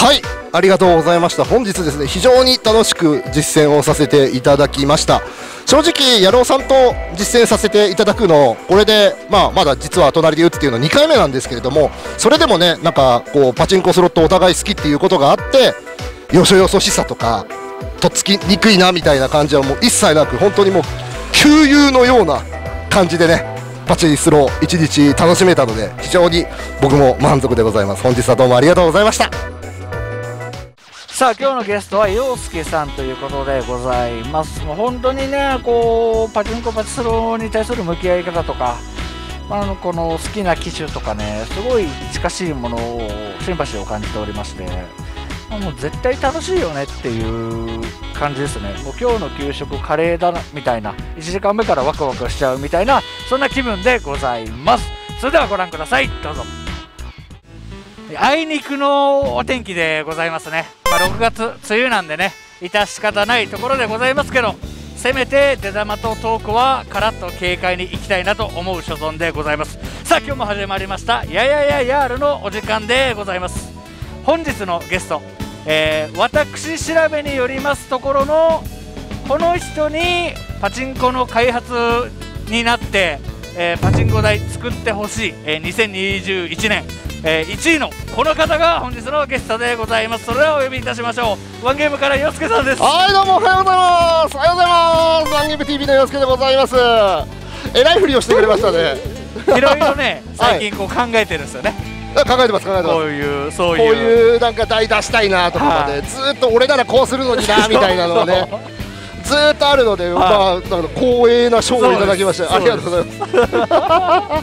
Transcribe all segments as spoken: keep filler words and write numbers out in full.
はい、ありがとうございました。本日ですね、非常に楽しく実践をさせていただきました。正直、野郎さんと実践させていただくの、これで、まあ、まだ実は隣で打つっていうのはにかいめなんですけれども、それでもね、なんかこうパチンコスロットお互い好きっていうことがあって、よそよそしさとか、とっつきにくいなみたいな感じはもう一切なく、本当にもう旧友のような感じでね、パチスロいちにち楽しめたので、非常に僕も満足でございます。本日はどうもありがとうございました。 さあ今日のゲストは陽介さんということでございます。もう本当にね、こうパチンコパチスロに対する向き合い方とか、あのこの好きな機種とかね、すごい近しいものをシンパシーを感じておりまして、もう絶対楽しいよねっていう感じですね。もう今日の給食カレーだなみたいな、いちじかんめからワクワクしちゃうみたいな、そんな気分でございます。それではご覧ください、どうぞ。あいにくのお天気でございますね。まあ、ろくがつ梅雨なんでね、致し方ないところでございますけど、せめて出玉とトークはカラッと軽快にいきたいなと思う所存でございます。さあ今日も始まりましたやややヤールのお時間でございます。本日のゲスト、えー、私調べによりますところのこの人にパチンコの開発になって、えー、パチンコ台作ってほしい、えー、にせんにじゅういちねん、えー、いちいのこの方が本日のゲストでございます。それではお呼びいたしましょう。ワンゲームから洋介さんです。 はい、どうもおはようございます。おはようございます。ワンゲーム ティーブイ の洋介でございます。えらいふりをしてくれましたね。 いろいろね、最近こう考えてるんですよね。 考えてます、考えてます。こういうそういうこういうなんか台出したいなとかまで、ずっと俺ならこうするのになみたいなのはねずっとあるので、まあなんか光栄な賞をいただきましてありがとうございます。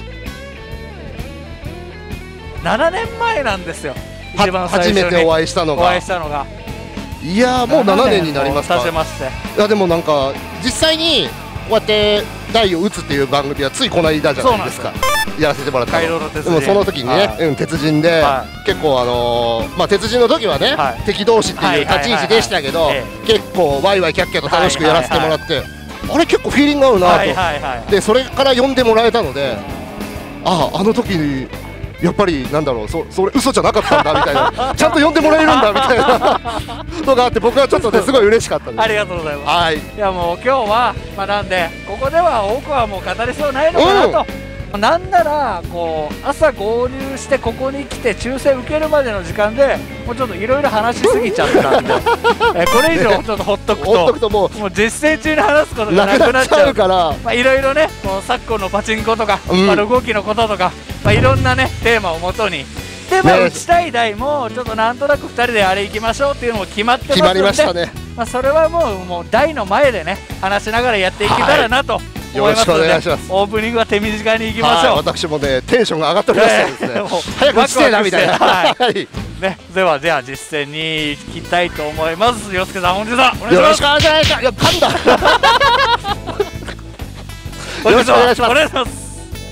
ななねんまえなんですよ、一番最初に初めてお会いしたのが。 お会いしたのがいやーもうななねんになりますか。 経ちまして、 いやでもなんか実際にこうやって台を打つっていう番組はついこの間じゃないですか、やらせてもらったの。でもその時にね、はい、うん、鉄人で、はい、結構あのー、まあ鉄人の時はね、はい、敵同士っていう立ち位置でしたけど、結構ワイワイキャッキャと楽しくやらせてもらって、あれ結構フィーリング合うなと。でそれから呼んでもらえたので、あああの時にやっぱりなんだろう、そそれ嘘じゃなかったんだみたいなちゃんと呼んでもらえるんだみたいなのがあって、僕はちょっとねすごい嬉しかったです。 ありがとうございます。 はい、いやもう今日はまあなんでここでは多くはもう語りそうないのかなと、うん、なんならこう朝合流してここに来て抽選受けるまでの時間でもうちょっといろいろ話しすぎちゃったんでえこれ以上ちょっとほっとくとほっとくともうもう実践中に話すことがなくなっちゃうから、まあいろいろね、こう昨今のパチンコとか、うん、まあ動きのこととか、まあいろんなねテーマをもとにで、まあ、打ちたい台もちょっとなんとなくふたりであれ行きましょうっていうのも決まってますので、 決まりましたね。 まあそれはもうもう台の前でね話しながらやっていけたらなと、はい、よろしくお願いします。オープニングは手短に行きましょう。 私もねテンションが上がっておりましたですね。早く打ちてえなみたいな。はい。 ね、ではでは実践に行きたいと思います。洋介さん本日はお願いします。 よろしくお願いします。いや噛んだ。よろしくお願いします。 お願いします。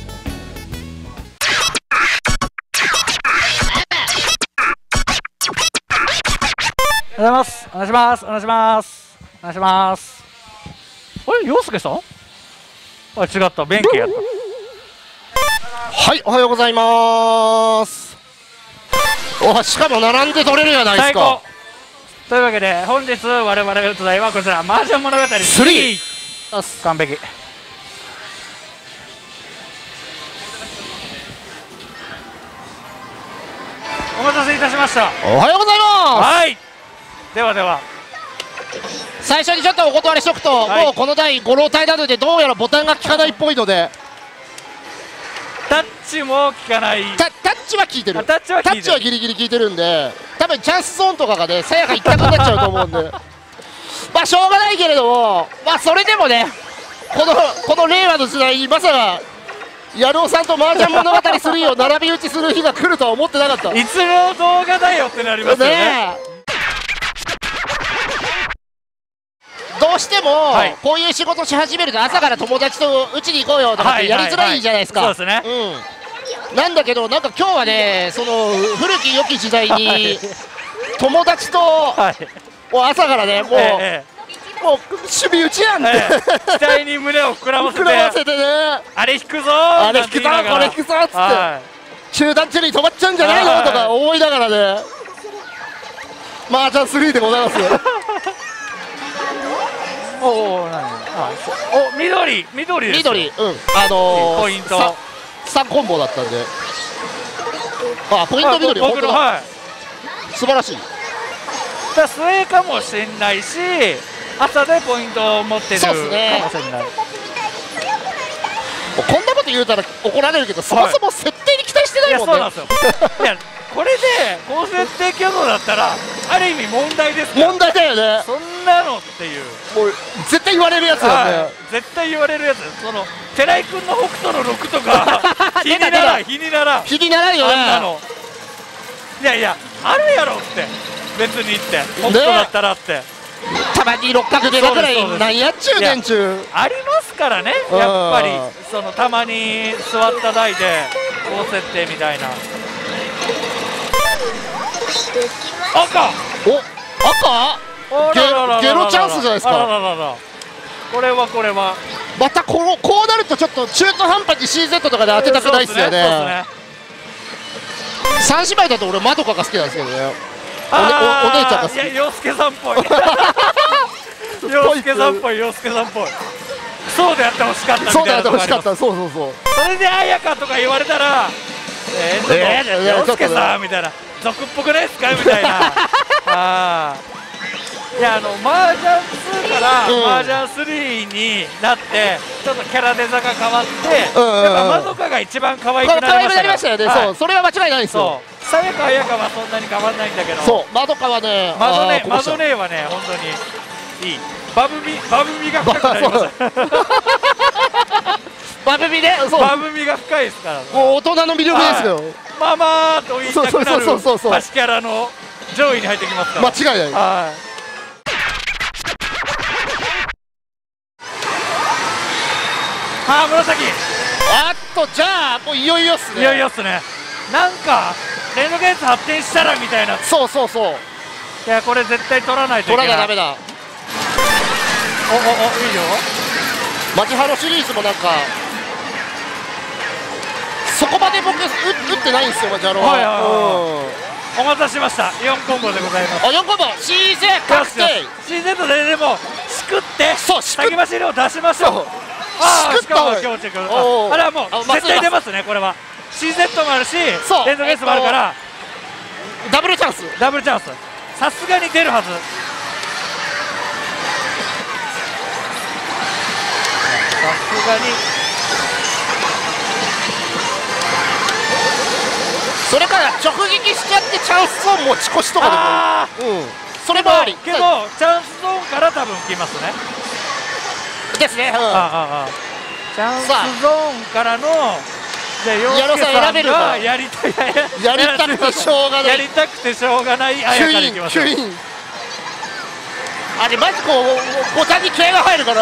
お願いします。お願いします。お願いします。お願いします。あれ、洋介さん？あ、違った。弁慶やった。 はい、おはようございます。お、しかも並んで取れるじゃないですか。 というわけで本日我々が打つ題はこちら、麻雀物語スリー。完璧。お待たせいたしました。 おはようございます。 はい。ではでは。 最初にちょっとお断りしとくと、はい、もうこの台ご老体なのでどうやらボタンが効かないっぽいので、 タッチも効かない。 タ, タッチは効いてる。 タッチは効いてる。 タッチはギリギリ効いてるんで、多分チャンスゾーンとかがねさやか一択になっちゃうと思うんでまあしょうがないけれども、まあそれでもねこのこの令和の時代にまさか野郎さんと麻雀物語スリーを並び打ちする日が来るとは思ってなかった。 いつの動画だよってなりますよね。ねどうしても、はい、こういう仕事し始めると朝から友達と打ちに行こうよとかってやりづらいじゃないですか。 そうですね、 うん、なんだけどなんか今日はねその古き良き時代に友達と、はい、もう朝からねもう、ええ、もう守備打ちやんって、ええ、期待に胸を膨らませて膨らませてねあれ引くぞあれ引くぞこれ引くぞっつって、はい、中段中に止まっちゃうんじゃないのとか思いながらねマージャンスリーでございますよ。 おお、何？あ、お、緑、緑です。 緑、うん、あのー、 ポイント。 三コンボだったんで。あ、ポイント緑、 僕の、はい。 素晴らしい。 だ、末かもしれないし、朝でポイントを持ってるかもしれない。 こんなこと言うたら怒られるけど、そもそも設定に期待してないもんね。 いや、そうなんですよ。いや、これで高設定挙動だったらある意味問題ですから。 問題だよね。 そんなのっていう、 もう絶対言われるやつだよね。 絶対言われるやつ。その寺井君の北斗のろくとか日にならん日にならん日にならんよね。 あんなのいやいや、あるやろって別にって北斗だったらってたまに六角出るぐらい何やっちゅうねんちゅうありますからね。やっぱりそのたまに座った台で高設定みたいな。赤お赤ゲロチャンスじゃないですか。 これはこれはまたこのこうなるとちょっと中途半端に シーゼット とかで当てたくないっすよね。三姉妹だと俺まどかが好きなんですけどね。お姉ちゃんが好き。 いや、洋介さんっぽい。洋介さんっぽい、洋介さんっぽい。そうでやってほしかったみたいな。 そうでやってほしかった。そうそうそう。 それで綾香とか言われたら、えー、ちょっと洋介さんみたいな、俗っぽくないですかみたいな。ああ。いや、あのマージャンツーからマージャンスリーになってちょっとキャラデザが変わって、やっぱまどかが一番可愛くなりましたよね。 そう、それは間違いないんですよ。 さやかあやかはそんなに変わらないんだけど、 そうまどかはね、 まどねまどねはね本当にいい。バブミバブミが深くなりました。 バブミね、 バブミが深いですから。 もう大人の魅力ですよ。 ママと言いたくなる端キャラの上位に入ってきますから。 間違いない。はい。 あ、紫。 あっと、じゃあもういよいよっすね。 いよいよっすね。なんかレノゲーツ発展したらみたいな。 そうそうそう。 いや、これ絶対取らないといけない。 取らなダメだ。 おおお、いいよ。 マジハロシリーズもなんかそこまで僕打ってないんですよ、マジハロは。 お待たせしました。よんコンボでございます。 あ、よんコンボ シーゼット 確定。 シーゼット ででもしくって、 そう先走りを出しましょう。ああ、しかも強敵。あれはもう絶対出ますね。これは シーゼット もあるし連続ゲースもあるからダブルチャンス。 ダブルチャンスさすがに出るはず。さすがに。 それから直撃しちゃってチャンスゾーン持ち越しとかでも、うん、それもありけどチャンスゾーンから多分来ますね。 ですね。うん、あああチャンスゾーンからのじゃあ洋介さんがやりたいやりたくてしょうがないやりたくてしょうがないあやからいきましょう。 あれマジこうボタンに気合が入るから、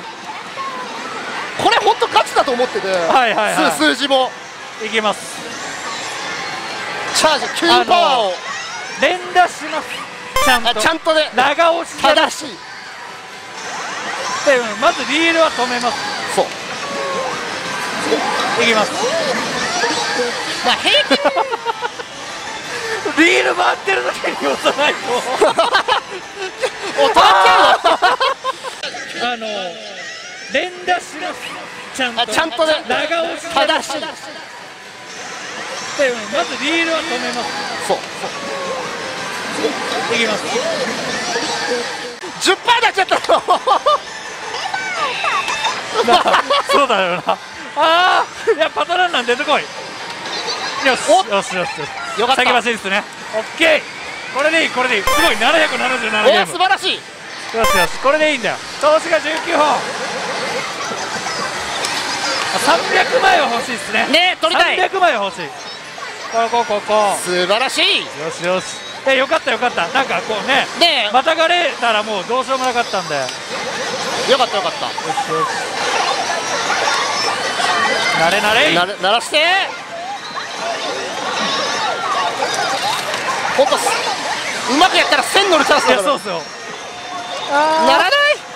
これ本当勝ちだと思ってて、数字もいきます。 チャージキューパワーを連打します。ちゃんとちゃんとね、 長押し正しいで、まずリールは止めます。 そういきます。 まあ平気リール回ってる時に押さないとおたわあの連打します。ちゃんとちゃんとね、 長押し正しいで、まずリールは止めます。 そうそういきます。 じゅっパーセント になっちゃったのそうだよな。ああ、いやパトランナー出てこい。よしよしよしよかった。先走りですね。オッケー。これでいい、これでいい。すごいななひゃくななじゅうななゲーム。 お、素晴らしい。 よしよし、これでいいんだよ。投資がじゅうきゅうほん。さんびゃくまいは欲しいですね。 ね、取りたい。 さんびゃくまいは欲しい。ここここ素晴らしい。 よしよし。え、よかったよかった。なんかこうね、 ね、 またがれたらもうどうしようもなかったんで。 よかったよかった。よしよし。なれなれ。 なれ、鳴らして。本当うまくやったらせん乗るチャンスだから。 いや、そうっすよ。 ならない。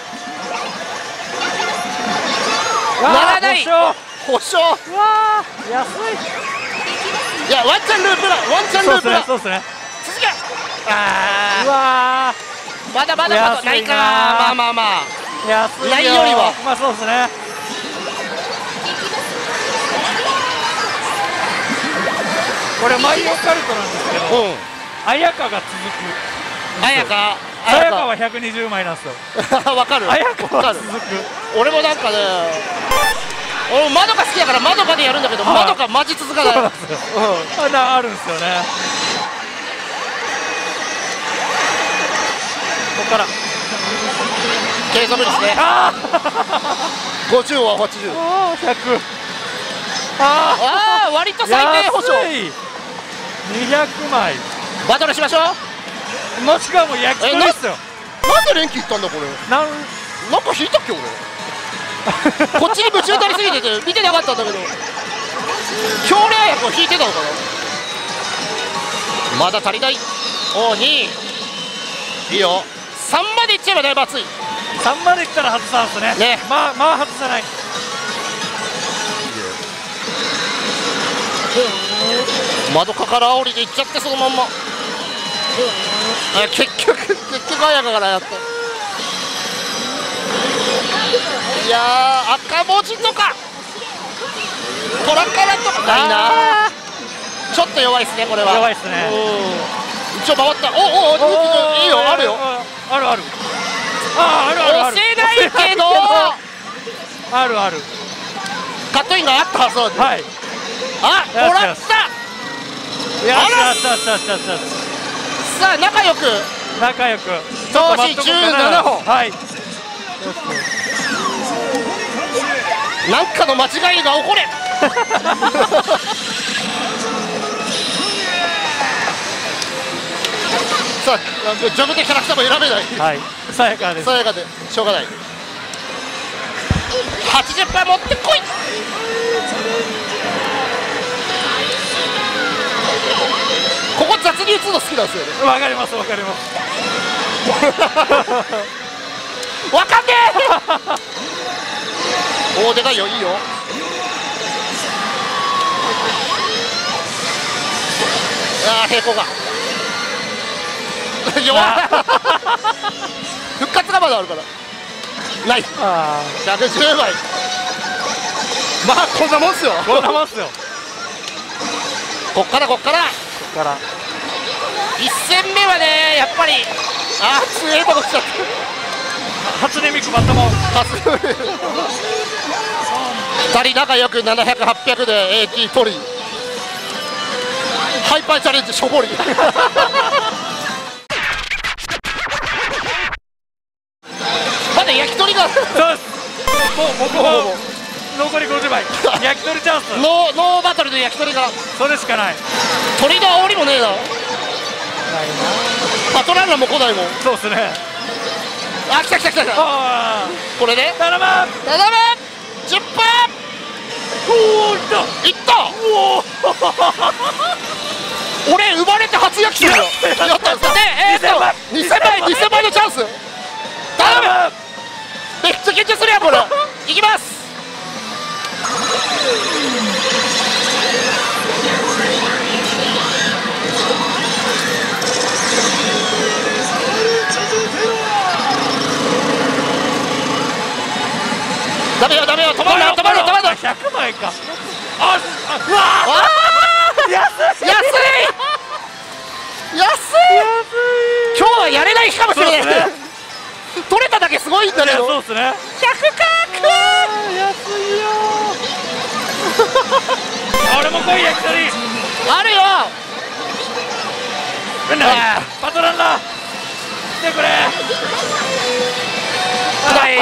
ならない。保証。うわー、安い。 いや、ワンチャンループだ。ワンチャンループだ。 そうですね。 続け。 あうわー、まだまだまだないか。まあまあまあ安いよ。 ないよりはまあそうですね。これマリオカルトなんですけど、 うん、 綾香が続く。 綾香綾香はひゃくにじゅうまいなんですよ。 わかる綾香は続く。 俺もなんかね、俺もまどか好きだからまどかでやるんだけど、まどかマジ続かない。 あるんですよね。ここから継続ですね。ごじゅうははちじゅう。 ああひゃく。 ああ割と最低保証。 にひゃくまいバトルしましょう。 もしくはもう焼き鳥ですよ。 なんで連携いったんだこれ。 なんなんか引いたっけ俺。こっちに夢中になりすぎてて見てなかったんだけど、強烈薬を引いてたのかな。まだ足りない。おおにいいよ。さんまでいっちゃえばだいぶ熱い。 さんまでいったら外さんですね。 ね、 まあまあ外さない。 窓かから煽りでいっちゃってそのまんま。あ結局結局綾香からやった。いやー赤文字とかトラカラとかないな。ちょっと弱いですねこれは。 弱いですね。 一応回った。おおおいいよ。あるよ。 あるある。ああるあるある。 押せないけどあるある。 カットインがあったはずなんで。 はい。 あもらった。 よしよしよしよしよしよし。 さあ仲良く仲良く。 調子じゅうななほん。 はい。 なんかの間違いが起これ。さあジョグでキャラクターも選べない。 はい。さやかです。 さやかでしょうがない。はちじゅっパーセント持ってこい。ここ雑に打つの好きなんですよね。 わかりますわかります。 わかんねえ。おでかいよ。いいよ。ああ平行が弱い。復活がまだあるからない。ひゃくじゅうまい。まあこんなもんっすよ。 こんなもんっすよ。 こっからこっからこっからいっ戦目はねやっぱりああ強いとこ来ちゃった。 初音ミクバットモン。 ふたり仲良くななひゃく、はっぴゃくで エーティー 取りハイパーチャレンジしょぼり。まだ焼き鳥がそうです。もう僕も残りごじゅうばい焼き鳥チャンス。 ノーノーバトルで焼き鳥がそれしかない。 鳥の煽りもねえな。パトランナーも来ないもん。 そうですね。 あ来た来た来た来た。これで頼む頼むじゅっパー。 おおいったいった。俺生まれて初焼き鳥だ。やったんですか。でえーっとにせんまいにせんまいのチャンス。頼む。めっちゃ緊張するやんこれ。いきます。ダメよダメよ止まるな止まるな止まるな。 ひゃくまいか。あうわあ安い安い安い。今日はやれない日かもしれない。取れただけすごいんだけど。 そうですね。 ひゃくかく安いよ。俺も来い焼き鳥。 あるよ。 パトランナー来てくれ。 ない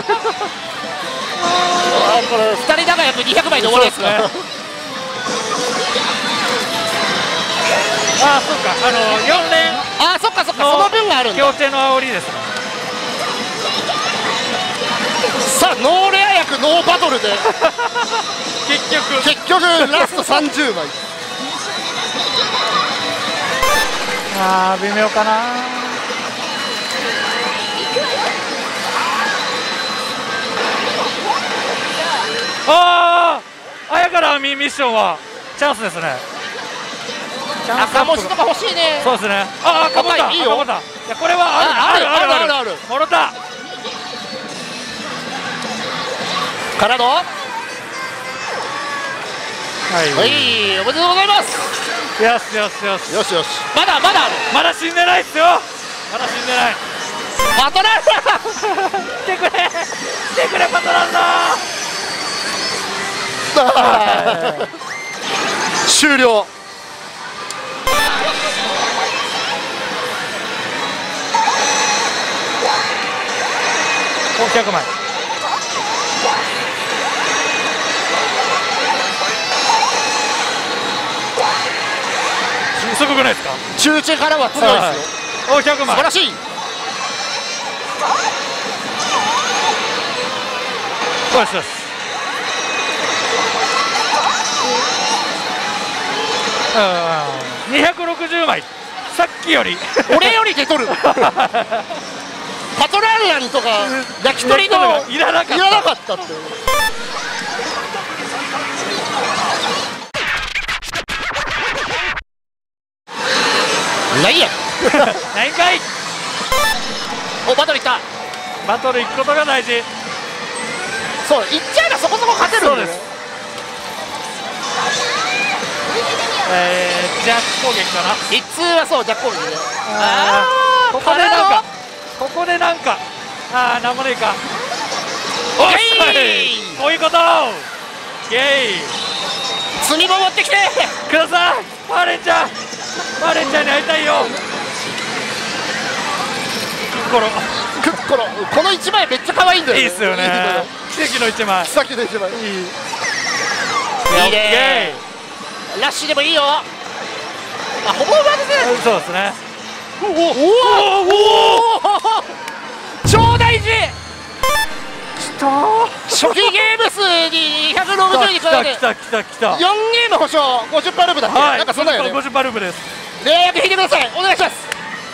これふたり仲良くにひゃくまいで終わるやつか。 ああそうかあのよん連。 あそっかそっかその分があるんだ。 強制の煽りですね。 さあノーレア役ノーバトルで結局結局ラストさんじゅうまい。 あー微妙かな。ああ綾からミッションはチャンスですね。 赤文字とか欲しいね。 そうですね。ああ、かぶった。いいよ。いや、これはあるあるあるある。 もろた。 からの。はい、 はい、 おめでとうございます。 よしよしよし。 よしよし。まだまだある。 まだ死んでないっすよ。まだ死んでない。 パトランだ。 来てくれ。来てくれ、パトランだ。 終了。 お、ひゃくまい。すごくないですか。 中中からは強いですよ。 お、ひゃくまい。 素晴らしい。 よしよし。にひゃくろくじゅうまい。さっきより俺より出とる。パトランランとか焼き鳥のいらなかった。 いらなかったって。ないや。 ないんかい。 お、バトルいった。 バトル行くことが大事。 そう、いっちゃえばそこそこ勝てるんです。 えー、ジャック攻撃かな。 一通はそう、ジャック攻撃ね。 ああ、ここでなんかここでなんかああ、なんもねえか。おい、こういうこと。ゲイ積みも持ってきてください。マレンちゃん、マレンちゃんに会いたいよ。コロクッコロ、この一枚めっちゃ可愛いんだよね。 いいっすよね。奇跡の一枚。 奇跡の一枚。いい。いいね。ラッシュでもいいよ。あ、ほぼほぼですね。 そうですね。 おおおお。超大事。きた。初期ゲーム数にひゃくろくじゅうに加えて。 きたきたきた。 よんゲーム保証ごじゅっパールームだっけ。なんかそんなよね。 ごじゅっパールームです。 連絡引いてください。お願いします。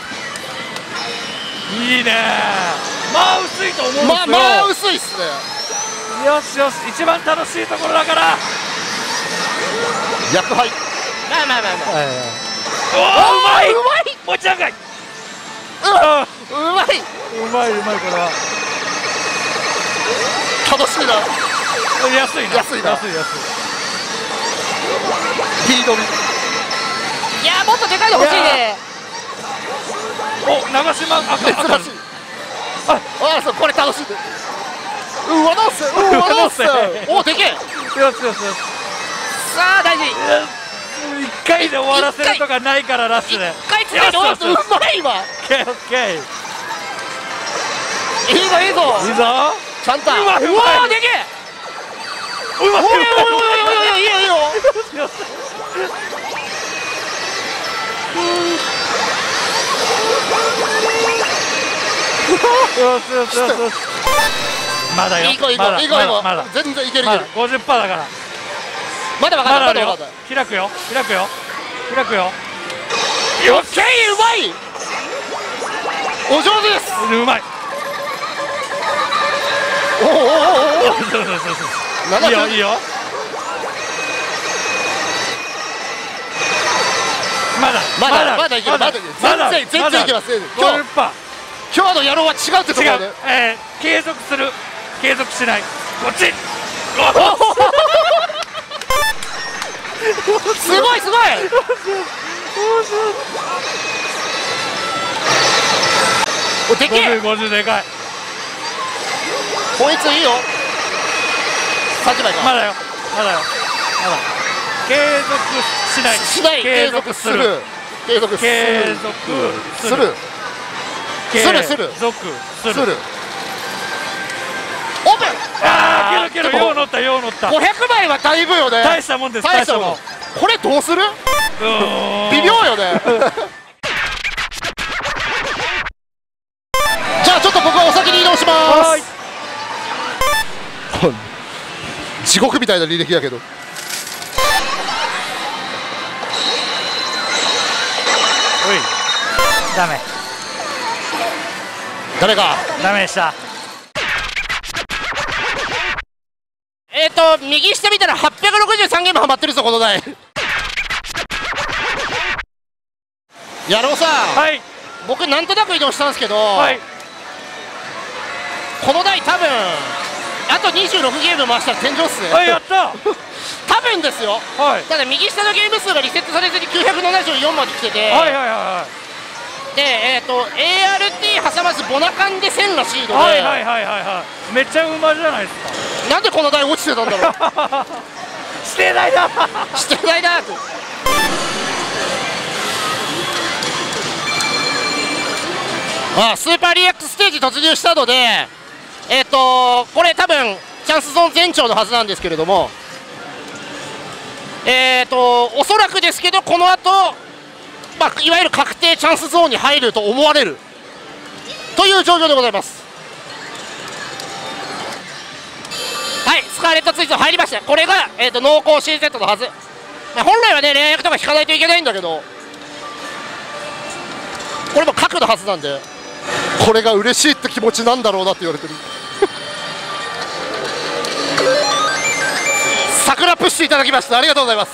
いいね。まあ薄いと思うんですよ。 まあまあ薄いっすね。 よしよし、一番楽しいところだから。 薬杯。まあまあまあまあ。 おお、うまい。うまい。もちゃんがい。 うまい。 うまいうまい、これは。 楽しいな。 安いな。 安いな。 安い安い。 フィードミ。いや、もっとでかいの欲しいね。 お、長島赤。 珍しい。あ、あ、そう、これ楽しい。うわ、どうせ、うわ、どうせ。お、でけえ。 よしよしよし。 さあ、大事。 一回で終わらせるとかないから、ラッシュで。 一回つけて終わるとうまいわ。 オッケーオッケー。 いいぞいいぞ。 いいぞ。 ちゃんと。うわ、うわ、でけえ。 うまい。おいおいおいおいおいいよいいよ。 よしよしよしよし。まだよ。 いい子いい子いい子いい子。全然いけるいける。 ごじゅっパーセントだから。 まだ分かんないまだ分かんない。 開くよ開くよ開くよ。 よっしゃい、うまい。お上手です。 うまい。 おおおおおお。 そうそうそうそう。いいよいいよ。まだまだまだいける。まだ全然全然いけます。今日今日の野郎は違うってところで。 えー、継続する継続しない。こっち。 すごいすごい。お、でけえ。 ごじゅうでかい。 こいついいよ。さんじゅうまいか。 まだよまだよまだ。継続しないしない。継続する。継続する。 継続する。 するする継続する。 オープン。 ああ、けるける。よう乗ったよう乗った。 ごひゃくまいはだいぶよね。 大したもんです。大したもん。 これどうする？微妙よね。じゃあちょっと僕はお先に移動します。地獄みたいな履歴やけど。おい、 ダメダメか。 ダメでした。 えっと右下見たらはっぴゃくろくじゅうさんゲームハマってるぞこの台。 矢野さん、 はい、 僕なんとなく移動したんですけど、 はい、 この台多分あとにじゅうろくゲーム回したら天井っすね。 はい、やった多分ですよ、 はい、 ただ右下のゲーム数がリセットされずにきゅうひゃくななじゅうよんまで来てて、 はいはいはいはいで、えー、と エーアールティー 挟まずボナカンでせんらしいので、 はいはいはいはいはい、めっちゃ馬じゃないですか。なんでこの台落ちてたんだろう指定台だ指定台だってああ、スーパーリアックスステージ突入したので、えっ、ー、とこれ多分チャンスゾーン全長のはずなんですけれども、えっ、ー、とおそらくですけどこの後、まあ、いわゆる確定チャンスゾーンに入ると思われるという状況でございます。はい、スカーレットツイズ入りました。これが、えー、と濃厚 シーゼット のはず。本来はね連絡とか引かないといけないんだけど、これも核のはずなんで、これが嬉しいって気持ちなんだろうなって言われてる桜プッシュいただきました、ありがとうございます。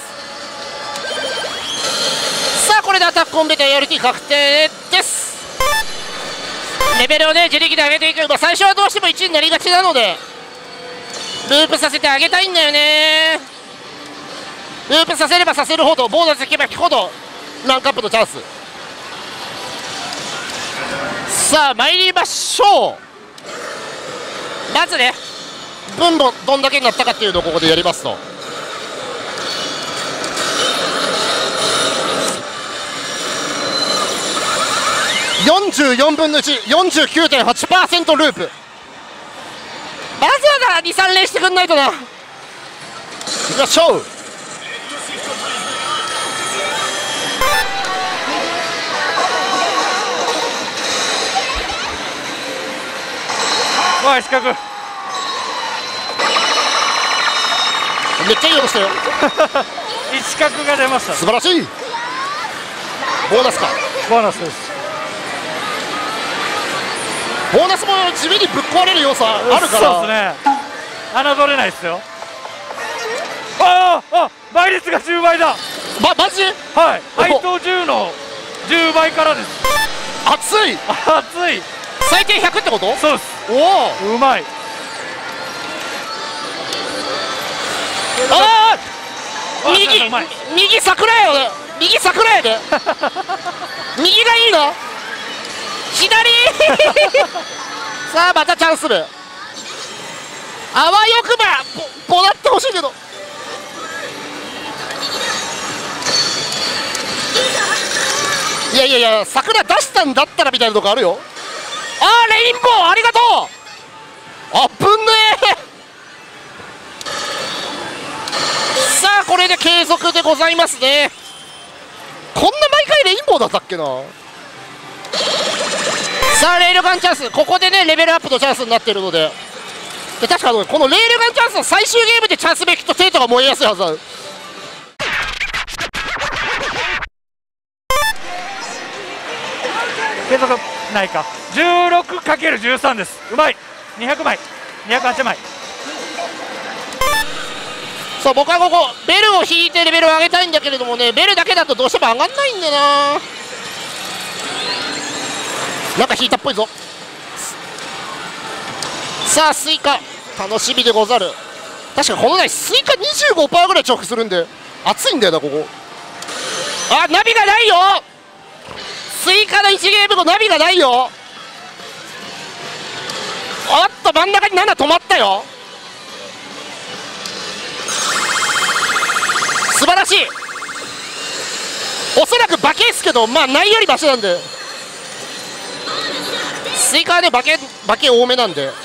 さあこれでアタックコンベテ エーアールティー 確定です。レベルをね自力で上げていく、まあ、最初はどうしてもいちになりがちなのでループさせてあげたいんだよね。ループさせればさせるほど、ボーナス引けば引くほどランクアップのチャンス。さあ参りましょう。まずね分母どんだけになったかっていうのをここでやりますと、よんじゅうよんぶんのいち、よんじゅうきゅうてんはちパーセント ループ。まずはなにさん連してくんないとな。いきましょう。 わあ四角めっちゃいい音したよ一角が出ました。 素晴らしい。ボーナスか。 ボーナスです。 ボーナスも地味にぶっ壊れる要素あるから、 そうですね、侮れないですよ。あああ、倍率がじゅうばいだ。 ま、マジ？ はい、配当じゅうのじゅうばいからです。 熱い熱い。 最低ひゃくってこと？ そうです。 おお、 うまい。 ああ、右右桜やよね。右桜やで右がいいの左さあまたチャンスル、あわよくばぼぼだってほしいけど、いやいやいや桜出したんだったらみたいなとこあるよ。あーレインボーありがとう。あぶんねえさあこれで継続でございますね。こんな毎回レインボーだったっけな。さあレールガンチャンス、ここでねレベルアップのチャンスになっているので、で確かこのレールガンチャンスの最終ゲームでチャンスベキとテイトが燃えやすいはずだ。 継続ないか。 じゅうろくかけるじゅうさん です。うまい。にひゃくまい、にひゃくはちまい。 そう僕はここベルを引いてレベルを上げたいんだけれどもね、ベルだけだとどうしても上がんないんだよな。なんか引いたっぽいぞ。さあスイカ楽しみでござる。確かこの台スイカ にじゅうごパーセント ぐらい重複するんで熱いんだよなここ。あナビがないよ、スイカのいちゲーム後ナビがないよ。おっと真ん中になな止まったよ。素晴らしい。おそらく馬券ですけどまあないよりマシなんで、スイカはね馬券馬券多めなんで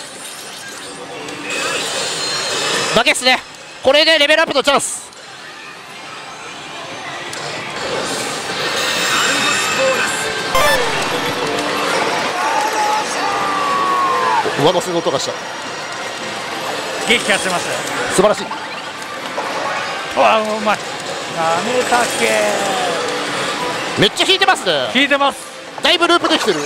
馬券っすね。これでレベルアップのチャンス。上乗せの音がした。 激化してましたよ。 素晴らしい。 わあうまい。なめたけめっちゃ引いてますね。 引いてます。 だいぶループできてる。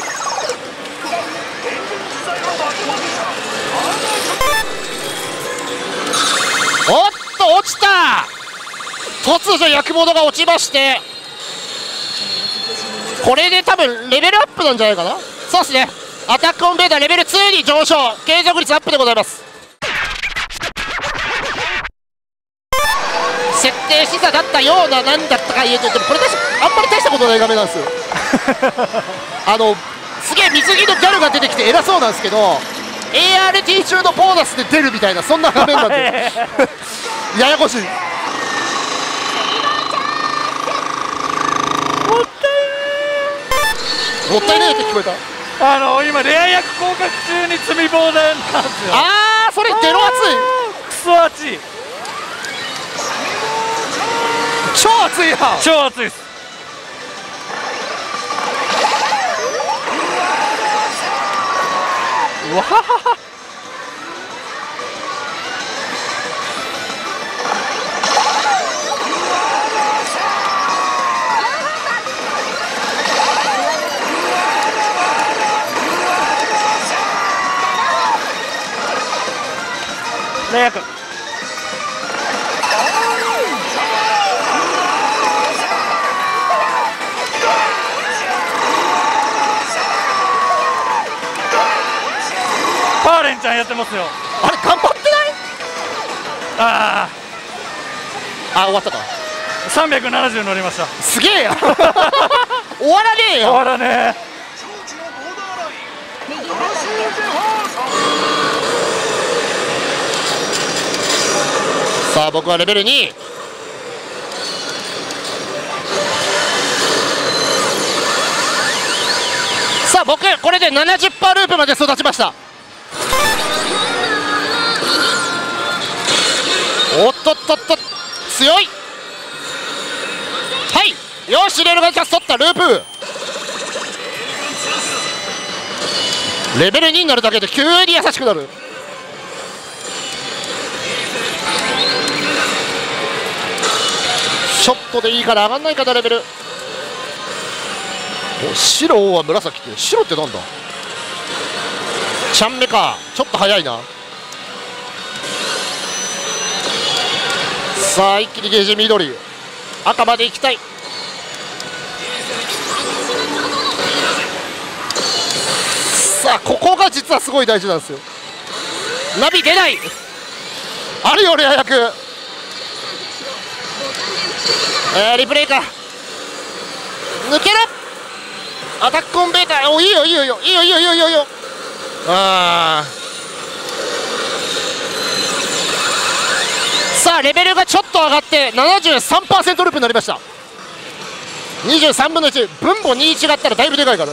おっと落ちた。突如焼き物が落ちましてこれで多分レベルアップなんじゃないかな。そうですね、アタックオンベータレベルツーに上昇、継続率アップでございます。設定示唆だったような、なんだったか言うと、でもこれ確かあんまり大したことない画面なんですよあのすげえ水着のギャルが出てきて偉そうなんですけど、 エーアールティー 中のボーナスで出るみたいな、そんな画面なんでややこしい。 もったいもったいねえって聞こえた。 あの今レア役降格中に積み放題なんですよ。 ああ、それゲロ熱い、 クソ熱い、 超熱いやん、 超熱いです。うわははは。レア役パーレンちゃんやってますよ。 あれ頑張ってない？ ああ終わったか。 あさんびゃくななじゅう乗りました。 すげえや終わらねえよ。 終わらねえ。 さあ僕はレベルに。さあ僕これで ななじゅっパーセント ループまで育ちました。おっとっとっと強い。はいよし、レールがキャス取ったループ。レベルにになるだけで急に優しくなる。ショットでいいから上がんないかなレベル。お白は紫って白ってなんだ。ちゃんめか、ちょっと早いな。さあ一気にゲージ緑、赤まで行きたい。さあここが実はすごい大事なんですよ。ナビ出ない、あるよレア役。えー、リプレイか抜ける。アタックオンベータ、おいいよいいよいいよいいよいいよいいよいいよいいよ。あさあレベルがちょっと上がって ななじゅうさんパーセント ループになりました。にじゅうさんぶんのいち、分母に違ったらだいぶでかいから。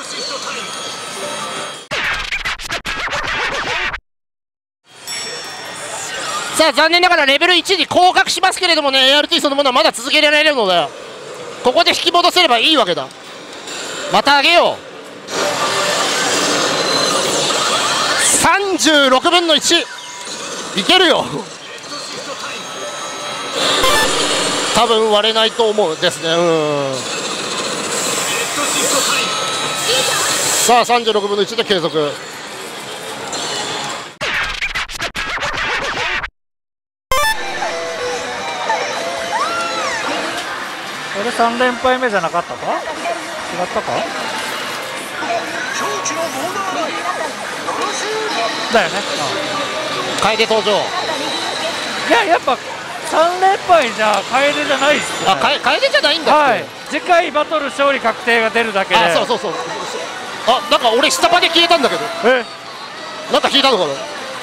さあ残念ながらレベルいちに降格しますけれどもね、 エーアールティー そのものはまだ続けられるので、ここで引き戻せればいいわけだ。また上げよう。さんじゅうろくぶんのいちいけるよ多分割れないと思うですね。うんさあさんじゅうろくぶんのいちで継続。 これさん連敗目じゃなかったか、違ったかだよね。 楓登場。 いややっぱさん連敗じゃ楓じゃないっすよ、ね、 あか楓じゃないんだって、 はい、次回バトル勝利確定が出るだけで。 あそうそうそう。あなんか俺下まで消えたんだけど、 えなんか引いたのかな。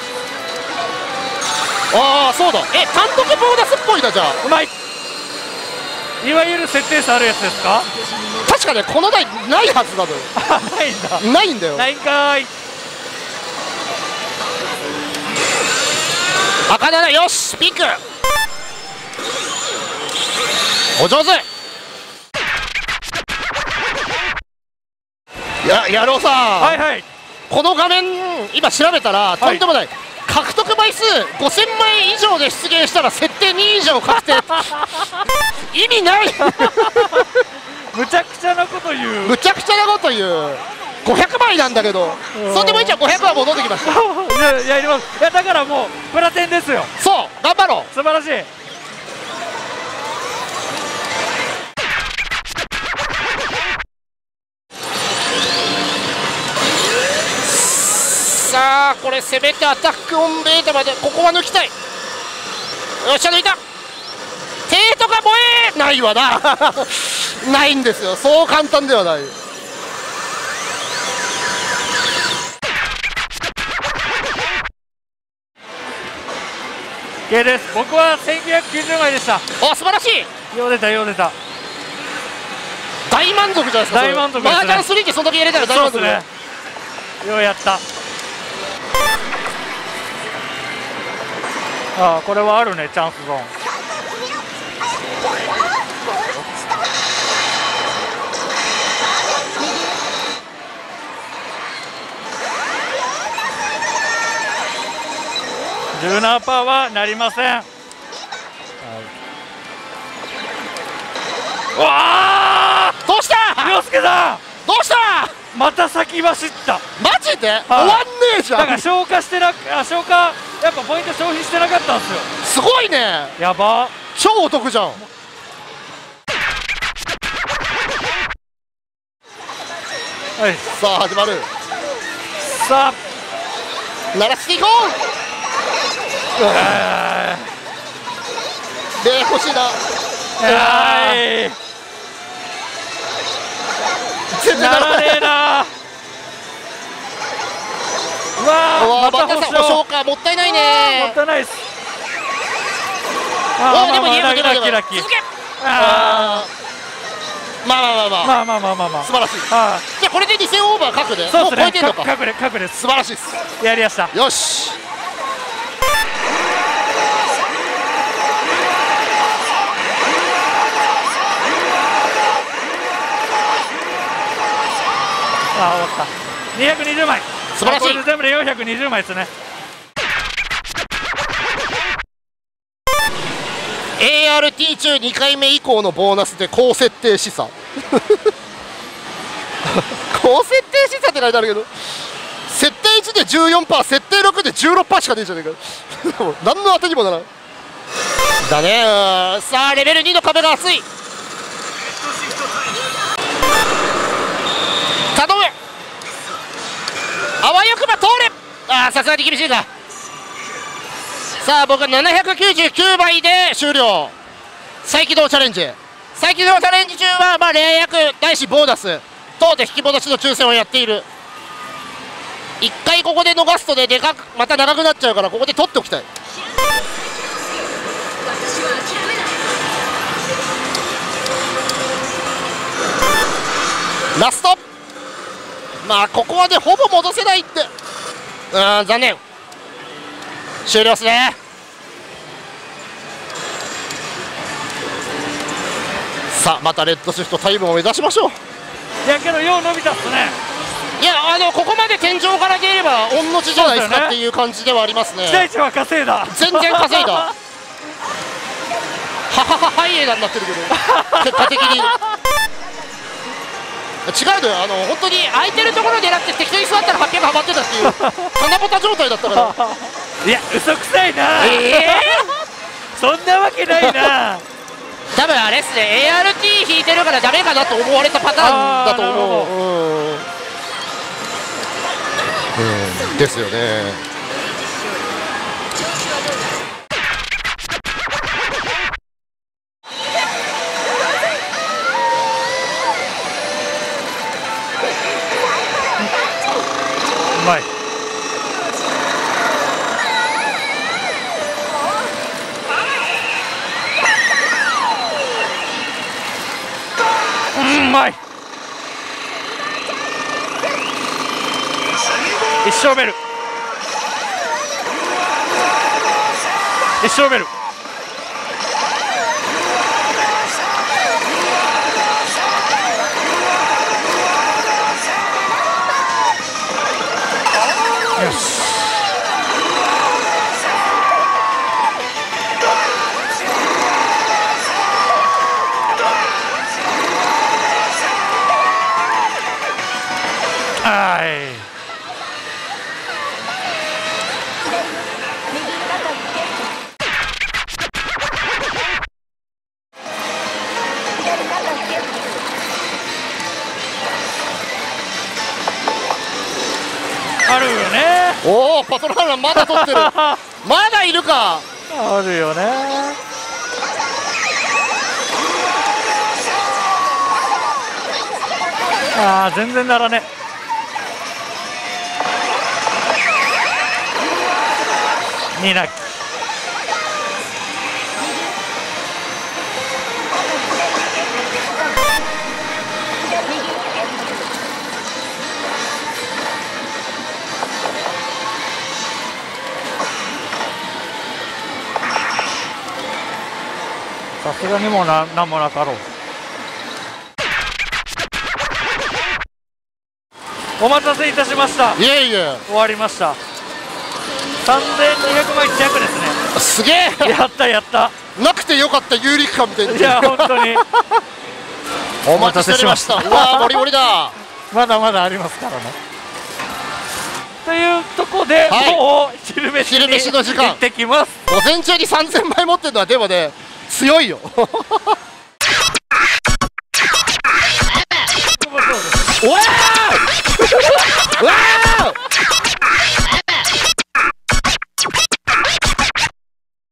ああそうだ、え単独ボーナスっぽいな。じゃあうまい、いわゆる設定差あるやつですか。 確かねこの台ないはずなのよ。 あないんだ、 ないんだよ。 ないんかーい。 赤ななよしピンクお上手。ややろうさん、 はいはい、 この画面今調べたらとんでもない、はい、獲得枚数ごせんまい以上で出現したら設定に以上確定意味ないむちゃくちゃなこと言う、 むちゃくちゃなこと言う。ごひゃくまいなんだけど、そんでもいいじゃん。ごひゃくは戻ってきましたいややります。いやだからもうプラテンですよ。 そう頑張ろう。 素晴らしい。 さあこれ攻めてアタックオンベータまでここは抜きたい。よっしゃ抜いた。テートが燃えないわなないんですよ、そう簡単ではない。 OK です。僕はせんきゅうひゃくきゅうじゅうまいでした。 あ、素晴らしい。 よう出たよう出た。 大満足じゃないですか。 大満足ですね。 マージャンスリーってそんだけ入れたら大満足ですね。ようやった。ああ、これはあるね、チャンスゾーン。じゅうななパーセント はなりません。はい、わあ、 どうした凌介さん、 どうした。 また先走った。 マジで、はい、終わんねえじゃん。 だから消化してなあ消化やっぱポイント消費してなかったんですよ。 すごいね。 やば、 超お得じゃん。 はい、 さあ始まる。 さあ鳴らしていこう。で欲しいな。 はい、 全然ならねえな。 うわー、また保証か、もったいないね。 もったいないです。 ああでもにラッキーラッキーラッキー。 ああまあまあまあまあまあまあまあまあまあ素晴らしい。じゃあこれでにせんオーバー確でもう超えてんのか。 確で確です。 素晴らしいです。 やりやした。 よし。 ああ終わった。にひゃくにじゅうまい。 素晴らしい。 これで全部でよんひゃくにじゅうまいですね。 エーアールティー 中にかいめ以降のボーナスで高設定資産高設定資産って書いてあるけど、設定いちで じゅうよんパーセント、設定ろくで じゅうろくパーセント しかねえじゃねえか何の当てにもならんだねー。さあレベルにの壁が厚い。頼む、あわよくば通れ。ああさすがに厳しいか。さあ僕はななひゃくきゅうじゅうきゅうばいで終了。再起動チャレンジ。再起動チャレンジ中はまあ霊薬ないしボーナス等で引き戻しの抽選をやっている。いっかいここで逃すとね、でかくまた長くなっちゃうからここで取っておきたい。ラスト、まあここはねほぼ戻せないって、うん残念。終了っすね。さあまたレッドシフトタイムを目指しましょう。 いやけどよう伸びたっすね。 いやあのここまで天井から出れば御の字じゃないですかっていう感じではありますね。 期待値は稼いだ。 全然稼いだはははハイエナになってるけど結果的に違うのよ。あの本当に空いてるところを狙って適当に座ったらはっぴゃくはまってたっていう金ボタ状態だったからいや嘘くさいな。 ええー、そんなわけないな多分あれっすね エーアールティー 引いてるからダメかなと思われたパターンだと思う。うんうんですよね。 うまい。うんうまい。一生ベル一生ベルよし。はい。 あるよね。 おお、パトローラーまだ取ってるまだいるか。 あるよね。ああ、全然ならね。ニナキ。さすがにもうな何もなかろう。お待たせいたしました。 いえいえ、 終わりました。さんぜんにひゃくまい弱ですね。 すげえやったやった。 なくてよかった有力感みたいな。 いや本当にお待たせしました。うわー、ボリボリだまだまだありますからね。というとこで、はい、もう昼飯にの時間行ってきます。 午前中にさんぜんまい持ってるのはでもね、強いよおい